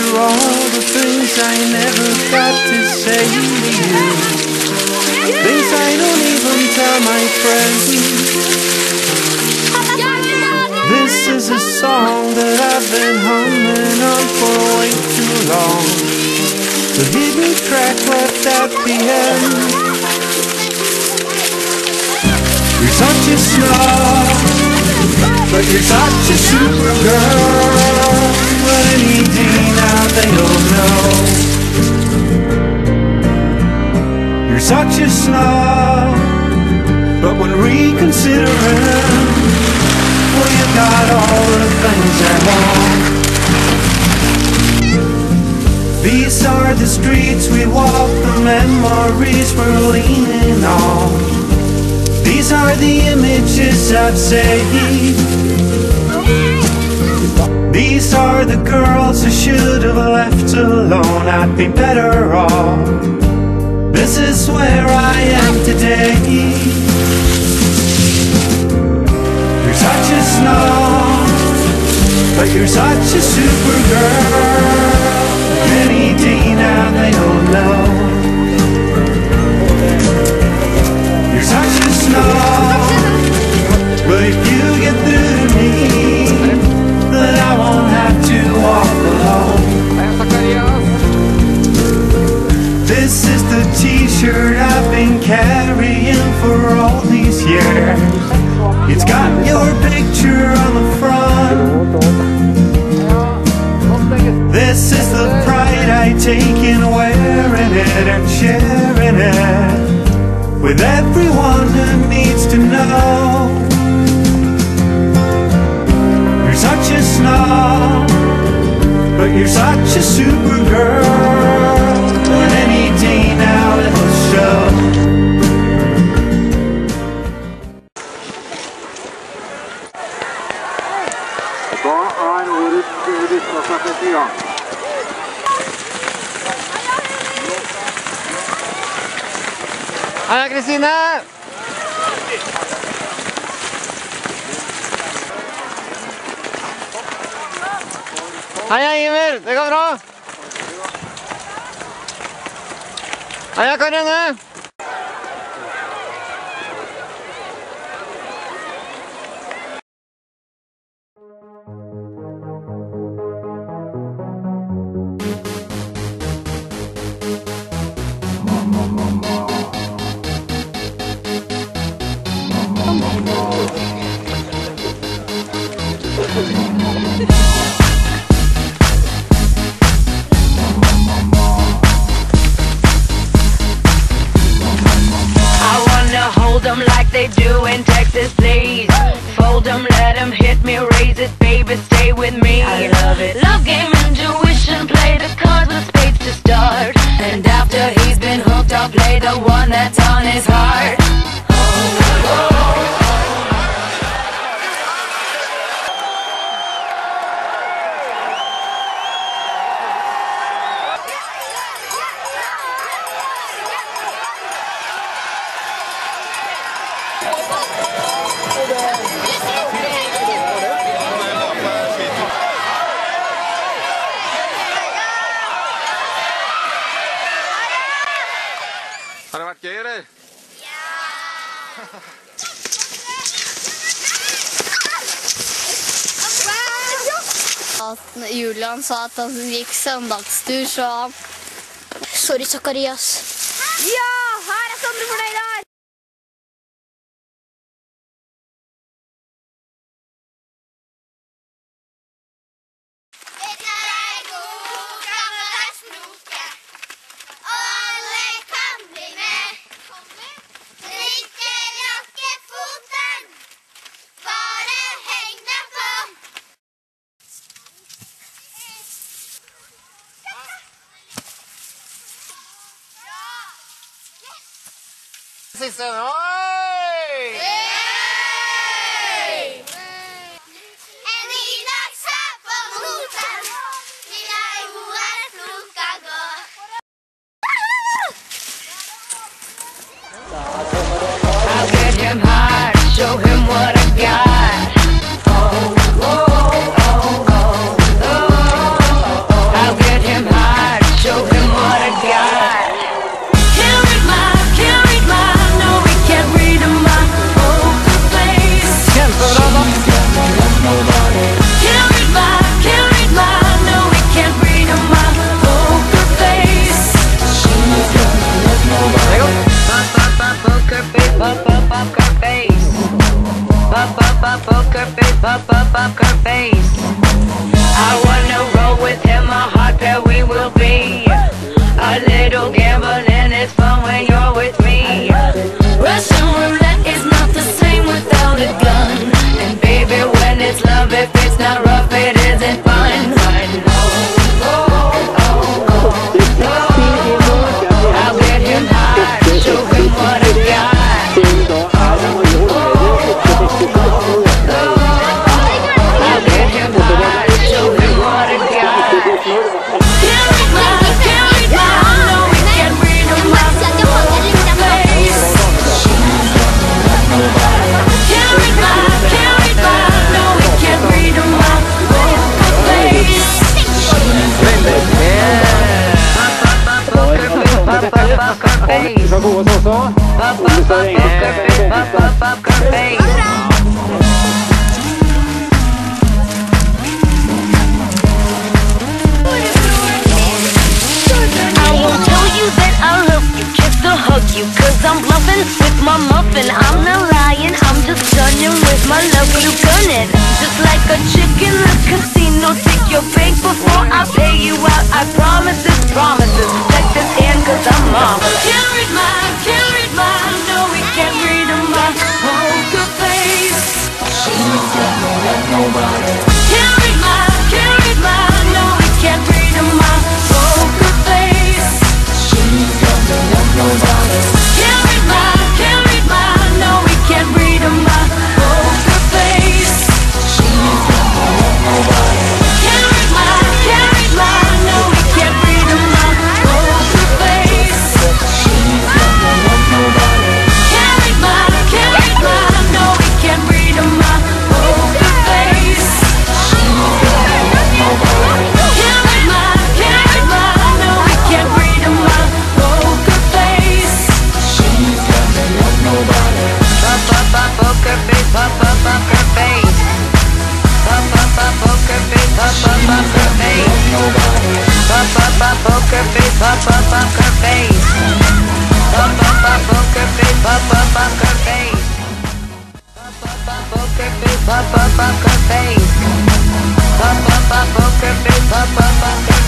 all the things I never got to say to you, things I don't even tell my friends. This is a song that I've been humming on for way too long. The hidden track left at the end. You're such a snob, but you're such a super girl. But any day now they don't know. You're such a snob, but when reconsidering, well, you got all the things I want. These are the streets we walk, the memories we're leaning on. These are the images I've saved. These are the girls I should have left alone. I'd be better off. This is where I am today. You're such a snob, but you're such a super girl. Any day now they don't know. You're such a snob, but if you get through to me, then I won't have to walk alone. This is the t-shirt I've been carrying for all these years. It's got your picture on the front. This is the pride I take in wearing it and sharing it with everyone who needs to know. You're such a snob, but you're such a super girl. And any day now it'll show. Da årets lystklassefest i gang. Heia Kristine! Heia Iver, det går bra! Heia Karine! Them like they do in Texas, please. Fold them, let them hit me, raise it, baby, stay with me. I love it. Love game, intuition, play the cards with spades to start. And after he's been hooked, I'll play the one that's on his heart. Har det vært gøy, eller? Julian sa at han gikk søndagstur, så sorry, Zakarias. Ja, her er Sondre fornøyd her! Siste, oi! I'll get him hard, show him what I got. I'll get her face. Pop up poker face, pop up her face. Pop up poker face, pop up her face. Pop up poker face, pop up her face. Pop up poker face, pop up her face.